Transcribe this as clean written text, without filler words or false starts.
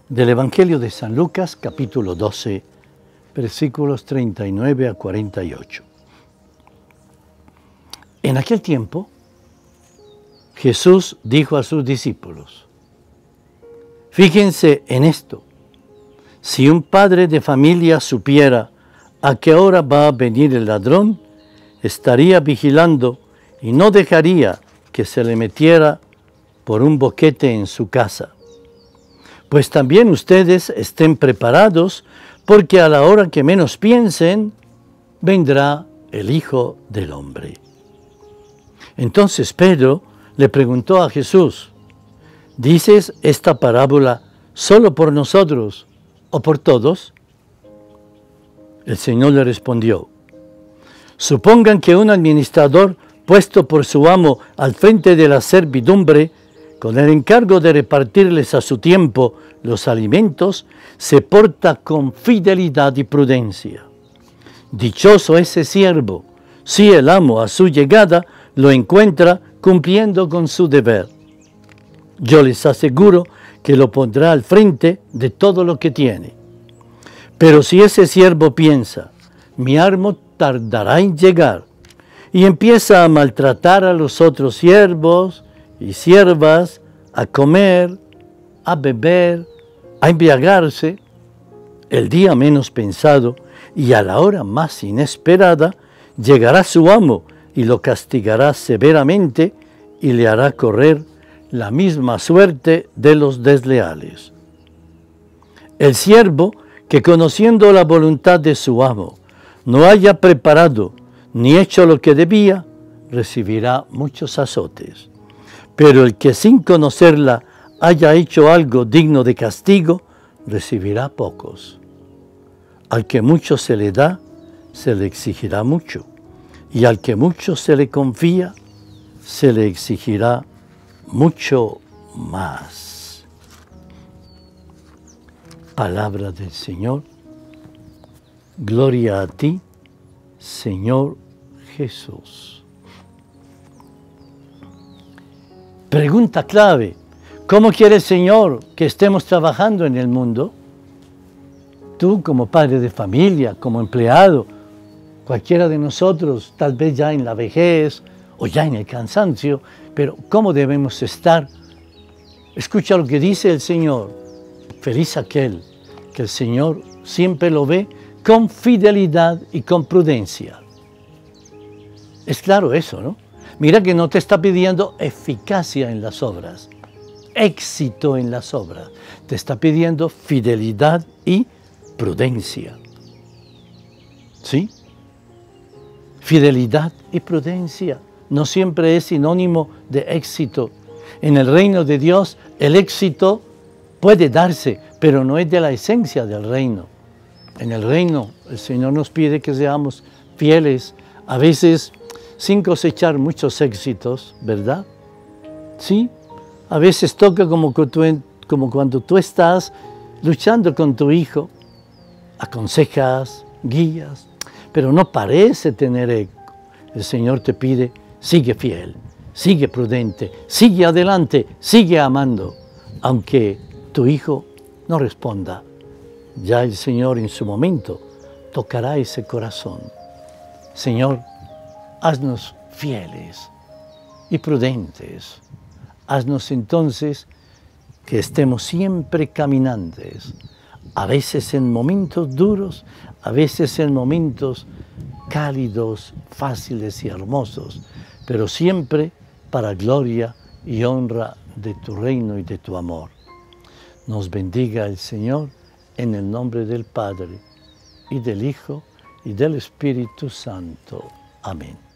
Del Evangelio de San Lucas, capítulo 12, versículos 39 a 48. En aquel tiempo, Jesús dijo a sus discípulos: fíjense en esto, si un padre de familia supiera a qué hora va a venir el ladrón, estaría vigilando y no dejaría que se le metiera por un boquete en su casa. Pues también ustedes estén preparados, porque a la hora que menos piensen, vendrá el Hijo del Hombre. Entonces Pedro le preguntó a Jesús: ¿dices esta parábola solo por nosotros o por todos? El Señor le respondió: supongan que un administrador puesto por su amo al frente de la servidumbre, con el encargo de repartirles a su tiempo los alimentos, se porta con fidelidad y prudencia. Dichoso ese siervo, si el amo a su llegada lo encuentra cumpliendo con su deber. Yo les aseguro que lo pondrá al frente de todo lo que tiene. Pero si ese siervo piensa: mi amo tardará en llegar, y empieza a maltratar a los otros siervos y siervas, a comer, a beber, a embriagarse, el día menos pensado y a la hora más inesperada, llegará su amo y lo castigará severamente y le hará correr la misma suerte de los desleales. El siervo que, conociendo la voluntad de su amo, no haya preparado ni hecho lo que debía, recibirá muchos azotes. Pero el que sin conocerla haya hecho algo digno de castigo, recibirá pocos. Al que mucho se le da, se le exigirá mucho, y al que mucho se le confía, se le exigirá mucho más. Palabra del Señor. Gloria a ti, Señor Jesús. Pregunta clave: ¿cómo quiere el Señor que estemos trabajando en el mundo? Tú, como padre de familia, como empleado, cualquiera de nosotros, tal vez ya en la vejez o ya en el cansancio, pero ¿cómo debemos estar? Escucha lo que dice el Señor: feliz aquel que el Señor siempre lo ve con fidelidad y con prudencia. Es claro eso, ¿no? Mira que no te está pidiendo eficacia en las obras, éxito en las obras. Te está pidiendo fidelidad y prudencia. ¿Sí? Fidelidad y prudencia no siempre es sinónimo de éxito. En el reino de Dios el éxito puede darse, pero no es de la esencia del reino. En el reino el Señor nos pide que seamos fieles, a veces sin cosechar muchos éxitos, ¿verdad? Sí, a veces toca como cuando tú estás luchando con tu hijo, aconsejas, guías, pero no parece tener eco. El Señor te pide: sigue fiel, sigue prudente, sigue adelante, sigue amando, aunque tu hijo no responda. Ya el Señor en su momento tocará ese corazón. Señor, haznos fieles y prudentes. Haznos entonces que estemos siempre caminantes, a veces en momentos duros, a veces en momentos cálidos, fáciles y hermosos, pero siempre para gloria y honra de tu reino y de tu amor. Nos bendiga el Señor en el nombre del Padre, y del Hijo, y del Espíritu Santo. Amén.